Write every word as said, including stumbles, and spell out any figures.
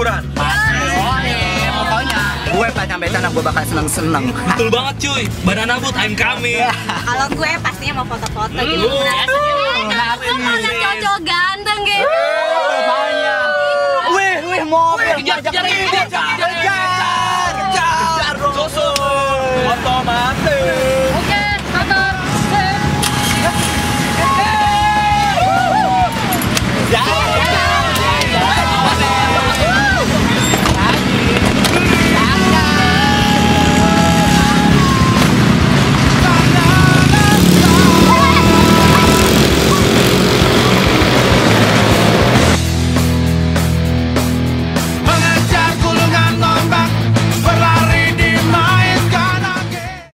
liburan. Pokoknya gue pacar-pacaran gue bakal seneng-seneng. Betul banget cuy. Banana boat I'm coming. Kalau gue pastinya mau foto-foto gitu. Nah, Gue mau lihat cowok ganteng gitu. Wih, wih, mobil. Kejar, kejar, kejar, kejar.